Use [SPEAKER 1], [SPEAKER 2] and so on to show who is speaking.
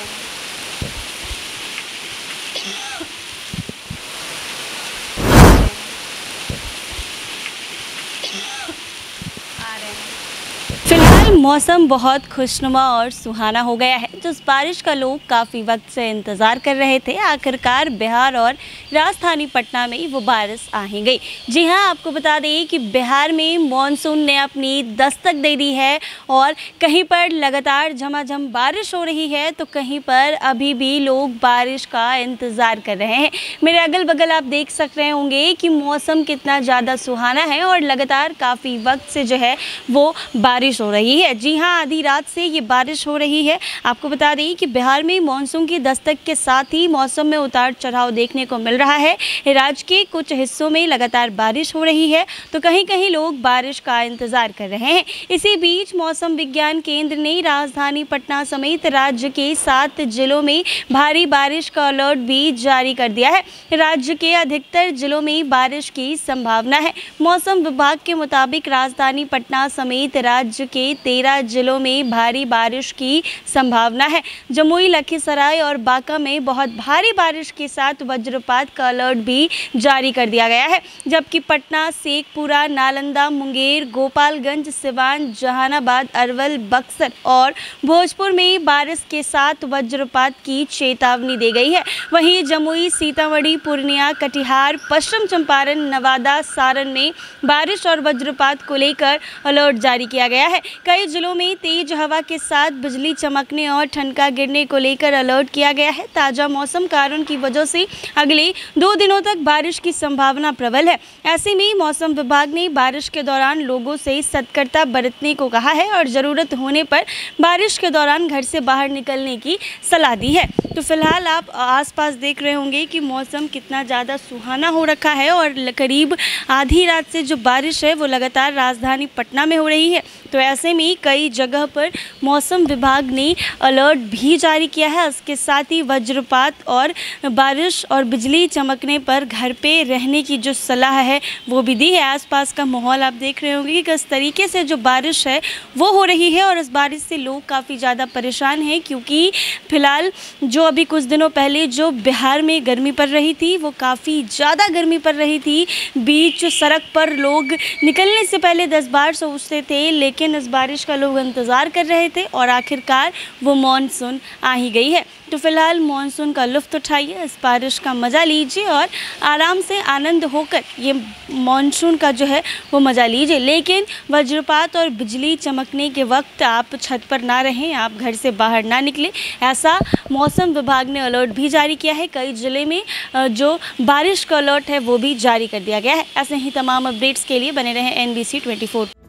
[SPEAKER 1] फिलहाल मौसम बहुत खुशनुमा और सुहाना हो गया है। जिस बारिश का लोग काफ़ी वक्त से इंतज़ार कर रहे थे, आखिरकार बिहार और राजधानी पटना में वो बारिश आ ही गई। जी हां, आपको बता दें कि बिहार में मॉनसून ने अपनी दस्तक दे दी है और कहीं पर लगातार झमाझम बारिश हो रही है, तो कहीं पर अभी भी लोग बारिश का इंतज़ार कर रहे हैं। मेरे अगल बगल आप देख सक रहे होंगे कि मौसम कितना ज़्यादा सुहाना है और लगातार काफ़ी वक्त से जो है वो बारिश हो रही है। जी हां, आधी रात से ये बारिश हो रही है। आपको बता दें कि बिहार में मानसून की दस्तक के साथ ही मौसम में उतार चढ़ाव देखने को मिल रहा है। राज्य के कुछ हिस्सों में लगातार बारिश हो रही है, तो कहीं कहीं लोग बारिश का इंतजार कर रहे हैं। इसी बीच मौसम विज्ञान केंद्र ने राजधानी पटना समेत राज्य के 7 जिलों में भारी बारिश का अलर्ट भी जारी कर दिया है। राज्य के अधिकतर जिलों में बारिश की संभावना है। मौसम विभाग के मुताबिक राजधानी पटना समेत राज्य के 13 जिलों में भारी बारिश की संभावना है। जमुई, लखीसराय और बांका में बहुत भारी बारिश के साथ वज्रपात का अलर्ट भी जारी कर दिया गया है, जबकि पटना, शेखपुरा, नालंदा, मुंगेर, गोपालगंज, सिवान, जहानाबाद, अरवल, बक्सर और भोजपुर में बारिश के साथ वज्रपात की चेतावनी दी गई है। वहीं जमुई, सीतामढ़ी, पूर्णिया, कटिहार, पश्चिम चंपारण, नवादा, सारण में बारिश और वज्रपात को लेकर अलर्ट जारी किया गया है। कई जिलों में तेज हवा के साथ बिजली चमकने और ठनका गिरने को लेकर अलर्ट किया गया है। ताज़ा मौसम कारण की वजह से अगले 2 दिनों तक बारिश की संभावना प्रबल है। ऐसे में मौसम विभाग ने बारिश के दौरान लोगों से सतर्कता बरतने को कहा है और ज़रूरत होने पर बारिश के दौरान घर से बाहर निकलने की सलाह दी है। तो फिलहाल आप आसपास देख रहे होंगे कि मौसम कितना ज़्यादा सुहाना हो रखा है और करीब आधी रात से जो बारिश है वो लगातार राजधानी पटना में हो रही है। तो ऐसे में कई जगह पर मौसम विभाग ने अलर्ट भी जारी किया है। इसके साथ ही वज्रपात और बारिश और बिजली चमकने पर घर पे रहने की जो सलाह है वो भी दी है। आसपास का माहौल आप देख रहे होंगे कि किस तरीके से जो बारिश है वो हो रही है और इस बारिश से लोग काफ़ी ज़्यादा परेशान हैं, क्योंकि फ़िलहाल जो अभी कुछ दिनों पहले जो बिहार में गर्मी पड़ रही थी वो काफ़ी ज़्यादा गर्मी पड़ रही थी। बीच सड़क पर लोग निकलने से पहले 10 बार सोचते थे, लेकिन इस बारिश का लोग इंतज़ार कर रहे थे और आखिरकार वो मॉनसून आ ही गई है। तो फिलहाल मॉनसून का लुत्फ़ उठाइए, इस बारिश का मज़ा लीजिए और आराम से आनंद होकर ये मॉनसून का जो है वो मज़ा लीजिए। लेकिन वज्रपात और बिजली चमकने के वक्त आप छत पर ना रहें, आप घर से बाहर ना निकलें, ऐसा मौसम विभाग ने अलर्ट भी जारी किया है। कई ज़िले में जो बारिश का अलर्ट है वो भी जारी कर दिया गया है। ऐसे ही तमाम अपडेट्स के लिए बने रहें NBC 24।